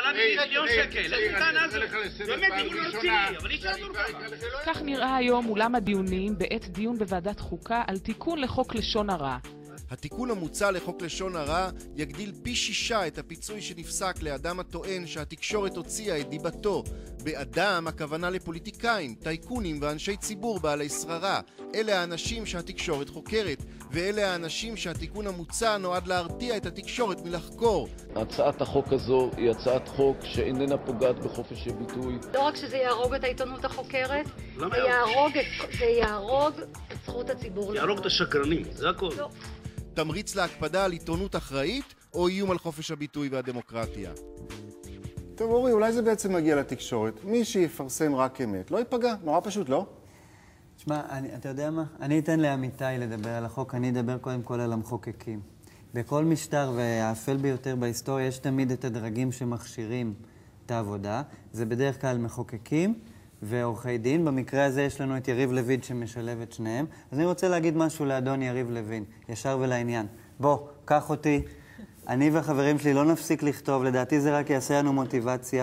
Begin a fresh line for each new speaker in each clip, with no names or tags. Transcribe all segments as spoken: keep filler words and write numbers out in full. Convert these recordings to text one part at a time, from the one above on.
מיליון שקל, איזה טענה זו? באמת, אם הוא לא רציני, אבל אי אפשר לדון ככה.
כך נראה היום אולם הדיונים בעת דיון בוועדת חוקה על תיקון לחוק לשון הרע.
התיקון המוצע לחוק לשון הרע יגדיל פי שישה את הפיצוי שנפסק לאדם הטוען שהתקשורת הוציאה את דיבתו. באדם הכוונה לפוליטיקאים, טייקונים ואנשי ציבור בעלי שררה. אלה האנשים שהתקשורת חוקרת, ואלה האנשים שהתיקון המוצע נועד להרתיע את התקשורת מלחקור.
הצעת החוק הזו היא הצעת חוק שאיננה פוגעת בחופש הביטוי.
לא רק שזה יהרוג את העיתונות החוקרת,
למה
זה יהרוג את, זה יהרוג את זכות הציבור.
יהרוג את השקרנים, זה הכל.
לא.
תמריץ להקפדה על עיתונות אחראית או איום על חופש הביטוי והדמוקרטיה?
טוב אורי, אולי זה בעצם מגיע לתקשורת. מי שיפרסם רק אמת לא ייפגע, נורא פשוט, לא?
תשמע, אני, אתה יודע מה? אני אתן לעמיתי לדבר על החוק, אני אדבר קודם כל על המחוקקים. בכל משטר והאפל ביותר בהיסטוריה יש תמיד את הדרגים שמכשירים את העבודה. זה בדרך כלל מחוקקים ועורכי דין. במקרה הזה יש לנו את יריב לוין שמשלב את שניהם. אז אני רוצה להגיד משהו לאדון יריב לוין, ישר ולעניין. בוא, קח אותי. אני והחברים שלי לא נפסיק לכתוב, לדעתי זה רק יעשה לנו מוטיבציה.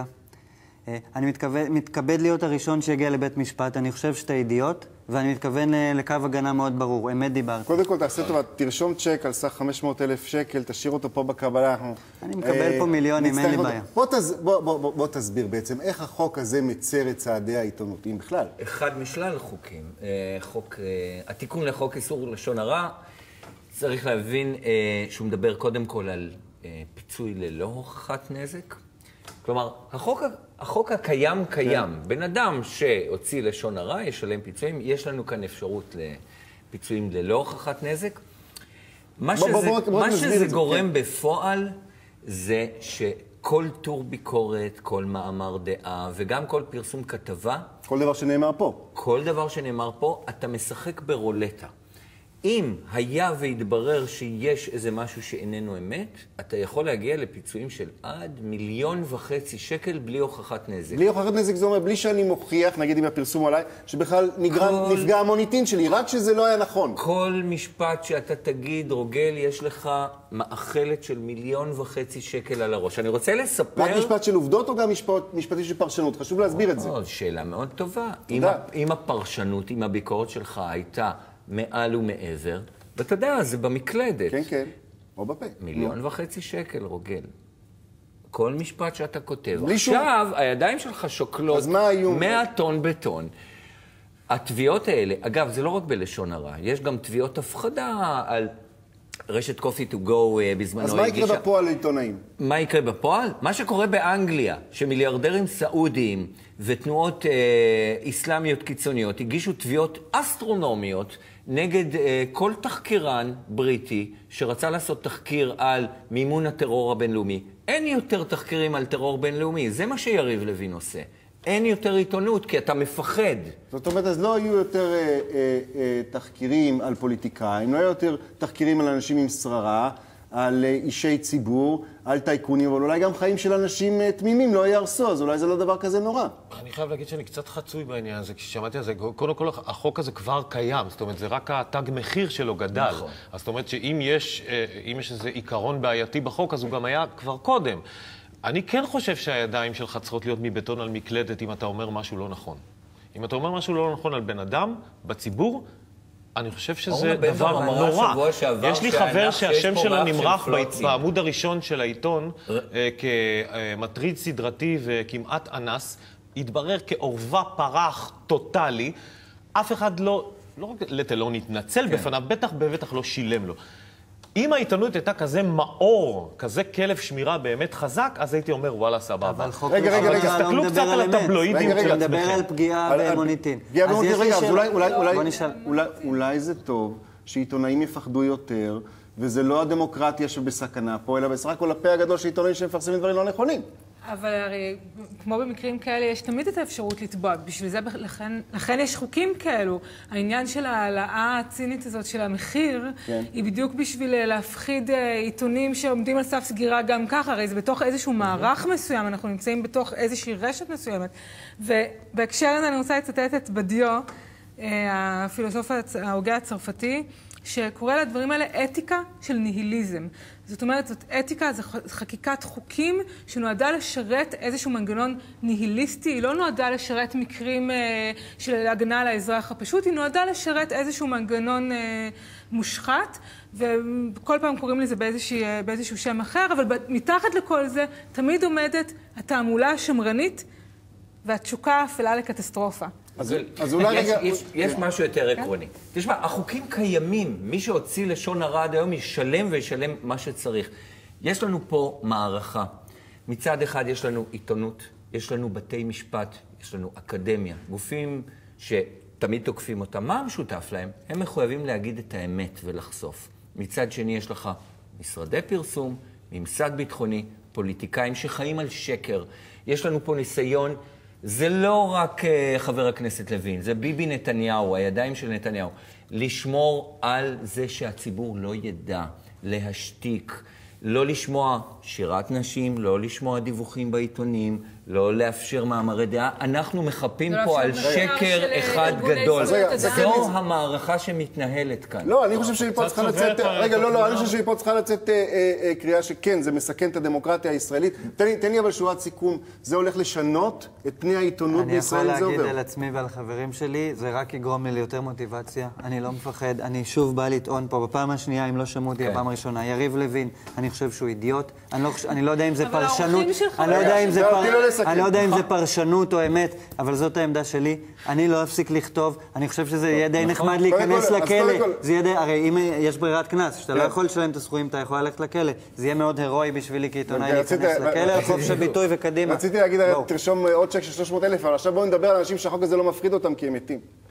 אני מתכוון, מתכבד להיות הראשון שיגיע לבית משפט, אני חושב שאתה אידיוט, ואני מתכוון לקו הגנה מאוד ברור, אמת דיברתי.
קודם כל תעשה טובה, תרשום צ'ק על סך חמש מאות אלף שקל, תשאיר אותו פה בקבלה.
אני מקבל פה מיליונים, אין לי בעיה.
בוא, תס... בוא, בוא, בוא, בוא תסביר בעצם איך החוק הזה מצר את צעדי העיתונות, אם בכלל.
אחד משלל חוקים. חוק, התיקון לחוק איסור לשון הרע, צריך להבין שהוא מדבר קודם כל על פיצוי ללא הוכחת נזק. כלומר, החוק, החוק הקיים קיים. כן. בן אדם שהוציא לשון הרע ישלם פיצויים. יש לנו כאן אפשרות לפיצויים ללא הוכחת נזק. מה בוא, שזה, בוא, בוא, בוא מה שזה גורם כן. בפועל זה שכל טור ביקורת, כל מאמר דעה וגם כל פרסום כתבה...
כל דבר שנאמר פה.
כל דבר שנאמר פה, אתה משחק ברולטה. אם היה והתברר שיש איזה משהו שאיננו אמת, אתה יכול להגיע לפיצויים של עד מיליון וחצי שקל בלי הוכחת נזק.
בלי הוכחת נזק זה אומר, בלי שאני מוכיח, נגיד עם הפרסום עליי, שבכלל נגרם, כל... נפגע המוניטין שלי, רק שזה לא היה נכון.
כל משפט שאתה תגיד, רוגל, יש לך מאכלת של מיליון וחצי שקל על הראש. אני רוצה לספר...
רק משפט של עובדות או גם משפט, משפטי של פרשנות? חשוב להסביר את זה.
שאלה מאוד טובה. אם, אם הפרשנות, אם הביקורת שלך הייתה... מעל ומעבר, ואתה יודע, זה במקלדת.
כן, כן, או בפה.
מיליון no. וחצי שקל, רוגל. כל משפט שאתה כותב. עכשיו, שום... הידיים שלך שוקלות מאה טון בטון. התביעות האלה, אגב, זה לא רק בלשון הרע, יש גם תביעות הפחדה על רשת קופי טו גו בזמנו.
אז מה יקרה הגישה... בפועל לעיתונאים?
מה יקרה בפועל? מה שקורה באנגליה, שמיליארדרים סעודיים ותנועות אה, איסלאמיות קיצוניות הגישו תביעות אסטרונומיות נגד אה, כל תחקירן בריטי שרצה לעשות תחקיר על מימון הטרור הבינלאומי. אין יותר תחקירים על טרור בינלאומי, זה מה שיריב לוין עושה. אין יותר עיתונות, כי אתה מפחד.
זאת אומרת, אז לא היו יותר אה, אה, אה, תחקירים על פוליטיקאים, לא היו יותר תחקירים על אנשים עם שררה, על אה, אישי ציבור, על טייקונים, אבל אולי גם חיים של אנשים אה, תמימים לא יהרסו, אז אולי זה לא דבר כזה נורא.
אני חייב להגיד שאני קצת חצוי בעניין הזה, כששמעתי על זה, קודם כל החוק הזה כבר קיים, זאת אומרת, זה רק התג מחיר שלו גדל. נכון. אז זאת אומרת שאם יש, אה, אם יש איזה עיקרון בעייתי בחוק, אז הוא גם היה כבר קודם. אני כן חושב שהידיים שלך צריכות להיות מבטון על מקלדת אם אתה אומר משהו לא נכון. אם אתה אומר משהו לא נכון על בן אדם, בציבור, אני חושב שזה דבר נורא. יש לי חבר שהשם שלו נמרח בעמוד הראשון של העיתון כמטריד סדרתי וכמעט אנס, התברר כעורבה פרח טוטלי. אף אחד לא, לא רק לטלון התנצל בפניו, בטח בטח לא שילם לו. אם העיתונות הייתה כזה מאור, כזה כלב שמירה באמת חזק, אז הייתי אומר, וואלה, סבבה.
רגע, רגע, רגע.
תסתכלו קצת על הטבלואידים של עצמכם. מדבר על פגיעה במוניטין.
פגיעה במוניטין, רגע, אז אולי זה טוב שעיתונאים יפחדו יותר, וזה לא הדמוקרטיה שבסכנה פה, אלא בסך הכל הפה הגדול של עיתונאים שמפרסמים דברים לא נכונים.
אבל הרי, כמו במקרים כאלה, יש תמיד את האפשרות לתבוע. בשביל זה, לכן, לכן יש חוקים כאלו. העניין של העלאה הצינית הזאת של המחיר, כן. היא בדיוק בשביל להפחיד עיתונים שעומדים על סף סגירה גם ככה. הרי זה בתוך איזשהו מערך מסוים, אנחנו נמצאים בתוך איזושהי רשת מסוימת. ובהקשר הזה אני רוצה לצטט את בדיו, הפילוסוף ההוגה הצרפתי, שקורא לדברים האלה אתיקה של ניהיליזם. זאת אומרת, זאת אתיקה, זו חקיקת חוקים שנועדה לשרת איזשהו מנגנון ניהיליסטי, היא לא נועדה לשרת מקרים אה, של הגנה על האזרח הפשוט, היא נועדה לשרת איזשהו מנגנון אה, מושחת, וכל פעם קוראים לזה באיזשהו, באיזשהו שם אחר, אבל מתחת לכל זה תמיד עומדת התעמולה השמרנית והתשוקה האפלה לקטסטרופה.
אז, אז אולי
יש,
רגע...
יש, יש משהו יותר עקרוני. תשמע, החוקים קיימים. מי שהוציא לשון הרע עד היום ישלם וישלם מה שצריך. יש לנו פה מערכה. מצד אחד יש לנו עיתונות, יש לנו בתי משפט, יש לנו אקדמיה. גופים שתמיד תוקפים אותם. מה המשותף להם? הם מחויבים להגיד את האמת ולחשוף. מצד שני יש לך משרדי פרסום, ממסד ביטחוני, פוליטיקאים שחיים על שקר. יש לנו פה ניסיון... זה לא רק uh, חבר הכנסת לוין, זה ביבי נתניהו, הידיים של נתניהו. לשמור על זה שהציבור לא ידע, להשתיק, לא לשמוע שירת נשים, לא לשמוע דיווחים בעיתונים, לא לאפשר מאמרי דעה. אנחנו מחפים פה על שקר אחד גדול. זו המערכה שמתנהלת כאן.
לא, אני חושב שמפה צריכה לצאת... רגע, לא, לא, אני חושב שמפה צריכה לצאת קריאה שכן, זה מסכן את הדמוקרטיה הישראלית. תן לי אבל שורת סיכום, זה הולך לשנות את פני העיתונות בישראל, זה עובר.
אני יכול להגיד על עצמי ועל חברים שלי, זה רק יגרום לי ליותר מוטיבציה. אני לא מפחד, אני שוב בא לטעון פה בפעם השנייה, אם לא שמעו אותי בפעם הראשונה. יריב לוין, אני חושב שהוא אידיוט. אני לא יודע אם זה פרשנות. אני לא יודע אם זה פרשנות. אני לא יודע אם זה פרשנות או אמת, אבל זאת העמדה שלי. אני לא אפסיק לכתוב. אני חושב שזה יהיה די נחמד להיכנס לכלא. זה יהיה די, הרי אם יש ברירת כנס, שאתה לא יכול לשלם את הסכומים, אתה יכול ללכת לכלא. זה יהיה מאוד הרואי בשבילי כעיתונאי להיכנס לכלא, חופש הביטוי וקדימה.
רציתי להגיד, תרשום עוד צ'ק של שלוש מאות אלף, אבל עכשיו בואו נדבר על אנשים שהחוק הזה לא מפחיד אותם כי הם מתים.